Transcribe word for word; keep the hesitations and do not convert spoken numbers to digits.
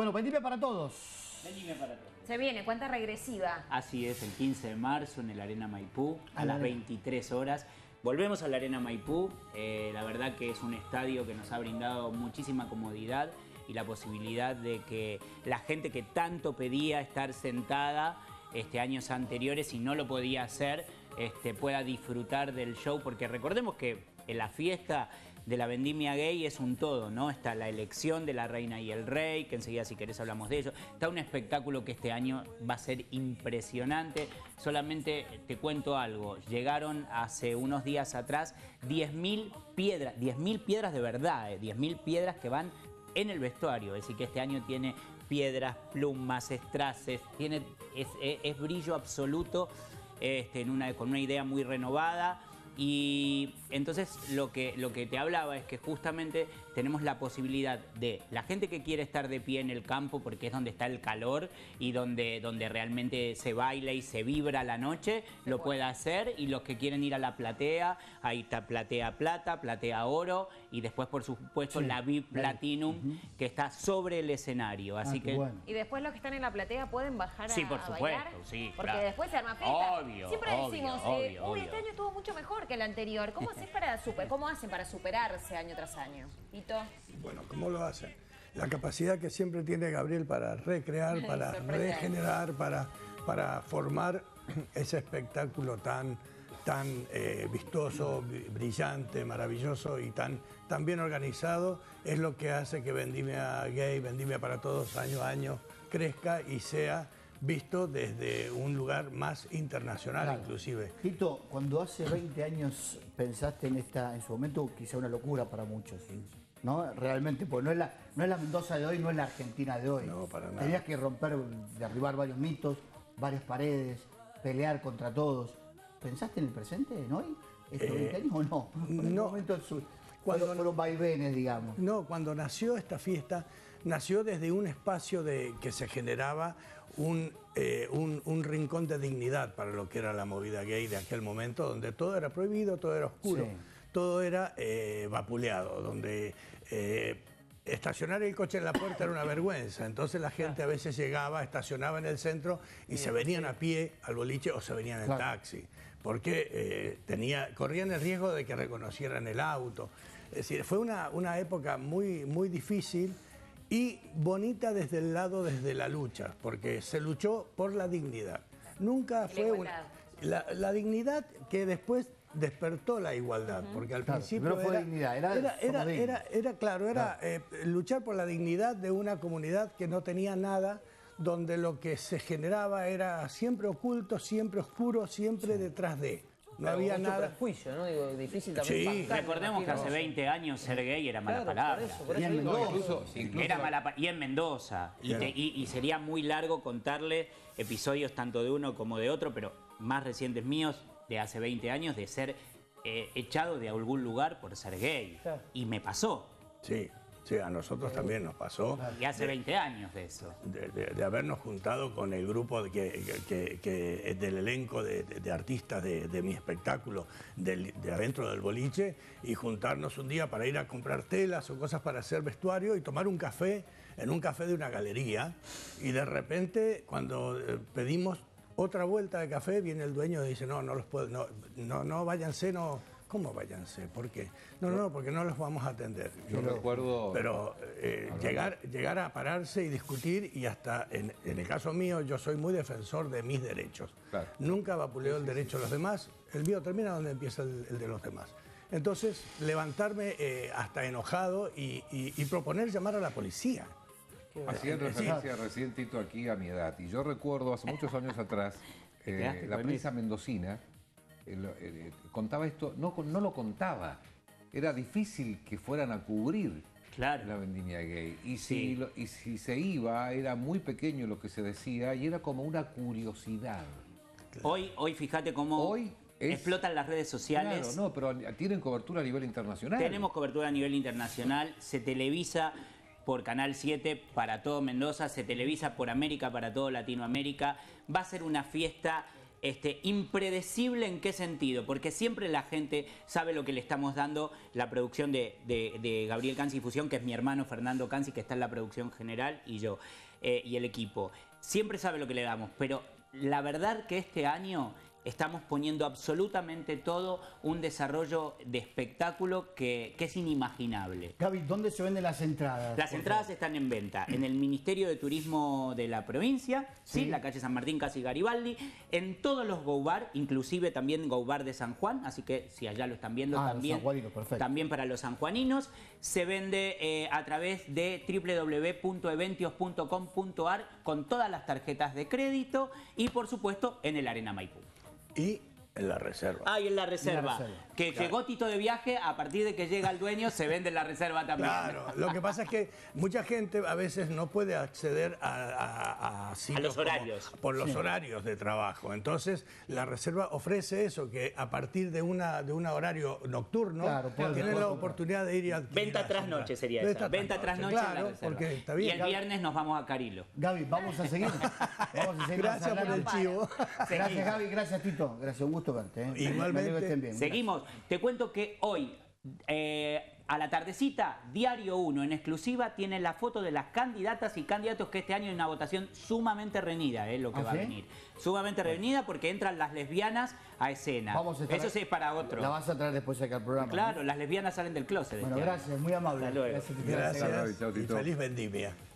Bueno, Vendimia para todos. Vendimia para todos. Se viene, cuenta regresiva. Así es, el quince de marzo en el Arena Maipú, a, a las la veintitrés horas. Volvemos a la Arena Maipú. Eh, la verdad que es un estadio que nos ha brindado muchísima comodidad y la posibilidad de que la gente que tanto pedía estar sentada este, años anteriores y no lo podía hacer, este, pueda disfrutar del show, porque recordemos que en la fiesta de la vendimia gay es un todo, ¿no? Está la elección de la reina y el rey, que enseguida si querés hablamos de eso. Está un espectáculo que este año va a ser impresionante. Solamente te cuento algo, llegaron hace unos días atrás diez mil piedras, diez mil piedras de verdad, eh, diez mil piedras que van en el vestuario, es decir que este año tiene piedras, plumas, estraces, tiene, es, es, es brillo absoluto, este, en una, con una idea muy renovada. Y entonces lo que, lo que te hablaba es que justamente tenemos la posibilidad de la gente que quiere estar de pie en el campo, porque es donde está el calor y donde, donde realmente se baila y se vibra la noche, se lo puede hacer, y los que quieren ir a la platea, ahí está platea plata, platea oro, y después por supuesto sí, la V I P Platinum, uh-huh, que está sobre el escenario, así ah, que... Bueno. Y después los que están en la platea pueden bajar a, sí, por supuesto, a bailar, sí, porque claro, después se arma fiesta. Obvio, Siempre obvio, decimos, obvio, eh, obvio, uy, este año estuvo mucho mejor que el anterior. ¿Cómo haces para super, cómo hacen para superarse año tras año? ¿Tito? Bueno, ¿cómo lo hacen? La capacidad que siempre tiene Gabriel para recrear, para regenerar, para, para formar ese espectáculo tan, tan eh, vistoso, brillante, maravilloso y tan, tan bien organizado, es lo que hace que Vendimia Gay, Vendimia para Todos, año a año, crezca y sea visto desde un lugar más internacional, claro, inclusive. Tito, cuando hace veinte años pensaste en esta, en su momento quizá una locura para muchos, ¿sí? ¿No? Realmente, pues no es, la, no es la Mendoza de hoy, no es la Argentina de hoy. No, para nada. Tenías que romper, derribar varios mitos, varias paredes, pelear contra todos. ¿Pensaste en el presente, en hoy? ¿Estos eh, veinte años o no? En el no. momento su, cuando fueron, fueron vaivenes, digamos. No, cuando nació esta fiesta, nació desde un espacio de que se generaba un, eh, un, un rincón de dignidad para lo que era la movida gay de aquel momento, donde todo era prohibido, todo era oscuro, sí, todo era eh, vapuleado, donde eh, estacionar el coche en la puerta era una vergüenza. Entonces la gente a veces llegaba, estacionaba en el centro y se venían a pie al boliche o se venían en claro, taxi, porque eh, tenía, corrían el riesgo de que reconocieran el auto. Es decir, fue una, una época muy, muy difícil y bonita desde el lado, desde la lucha, porque se luchó por la dignidad. Nunca fue una, la, la dignidad que después despertó la igualdad, uh-huh, porque al claro, principio no fue era, dignidad, era, era, era, era, era claro, era claro, eh, luchar por la dignidad de una comunidad que no tenía nada, donde lo que se generaba era siempre oculto, siempre oscuro, siempre sí, detrás de. No Pero había mucho nada. prejuicio, ¿no? Digo, difícil también. Sí, recordemos que hace veinte años ser gay era mala claro, palabra. Por eso, por y, eso en digo, incluso, incluso era mala y en Mendoza. Y, te, y, y sería muy largo contarle episodios tanto de uno como de otro, pero más recientes míos, de hace veinte años, de ser eh, echado de algún lugar por ser gay. Claro. Y me pasó. Sí. Sí, a nosotros también nos pasó. Y hace veinte años de eso. De, de, de habernos juntado con el grupo de que, que, que, del elenco de, de, de artistas de, de mi espectáculo, de, de adentro del boliche, y juntarnos un día para ir a comprar telas o cosas para hacer vestuario y tomar un café en un café de una galería. Y de repente, cuando pedimos otra vuelta de café, viene el dueño y dice, no, no los puedo, no, no, no váyanse, no... ¿Cómo váyanse? ¿Por qué? No, no, no, porque no los vamos a atender. Yo pero, recuerdo... Pero eh, llegar, llegar a pararse y discutir, y hasta, en, en el caso mío, yo soy muy defensor de mis derechos. Claro. Nunca vapuleo el derecho de los demás. El mío termina donde empieza el, el de los demás. Entonces, levantarme eh, hasta enojado y, y, y proponer llamar a la policía. Hacían referencia recién, Tito, aquí a mi edad. Y yo recuerdo, hace muchos años atrás, eh, la prensa mendocina El, el, contaba esto, no, no lo contaba, era difícil que fueran a cubrir claro, la vendimia gay, y si, sí, lo, y si se iba, era muy pequeño lo que se decía, y era como una curiosidad. Hoy, hoy fíjate cómo hoy es, explotan las redes sociales. Claro, no, pero tienen cobertura a nivel internacional. Tenemos cobertura a nivel internacional, se televisa por Canal siete para todo Mendoza, se televisa por América para todo Latinoamérica, va a ser una fiesta Este, impredecible en qué sentido, porque siempre la gente sabe lo que le estamos dando, la producción de, de, de Gabriel Canzi Fusión, que es mi hermano Fernando Canzi, que está en la producción general, y yo, eh, y el equipo. Siempre sabe lo que le damos, pero la verdad que este año estamos poniendo absolutamente todo un desarrollo de espectáculo que, que es inimaginable. Gaby, ¿dónde se venden las entradas? Las entradas están en venta en el Ministerio de Turismo de la provincia, ¿sí? ¿Sí? La calle San Martín, casi Garibaldi, en todos los Go Bar, inclusive también Go Bar de San Juan, así que si allá lo están viendo, ah, también, también para los sanjuaninos. Se vende eh, a través de w w w punto eventios punto com punto a r con todas las tarjetas de crédito y por supuesto en el Arena Maipú. Y en la reserva. Ah, y en la reserva. La reserva. Que claro. Llegó Tito de viaje, a partir de que llega el dueño se vende en la reserva también. Claro, lo que pasa es que mucha gente a veces no puede acceder a, a, a, a los horarios. Como, por los sí. horarios de trabajo. Entonces, la reserva ofrece eso, que a partir de una de un horario nocturno, claro, tienen la oportunidad de ir a... Venta tras noche sería esa. Venta tras noche, claro, en la reserva. porque está bien. Y el viernes nos vamos a Carilo. Gaby, vamos a seguir. Vamos a seguir Gracias por el chivo. Gracias, Gaby. Gracias, Tito. Gracias, un gusto verte. ¿eh? Igualmente. Estén bien. Seguimos. Te cuento que hoy, eh, a la tardecita, Diario uno en exclusiva tiene la foto de las candidatas y candidatos que este año hay una votación sumamente reñida, es eh, lo que ¿Ah, va sí? a venir. Sumamente reñida porque entran las lesbianas a escena. Vamos a estar- Eso sí es para otro. La vas a traer después acá al programa. Claro, las lesbianas salen del closet. Bueno, este año. gracias. Muy amable. Hasta luego. Gracias, Tito. Gracias Chao, y Tito. feliz vendimia.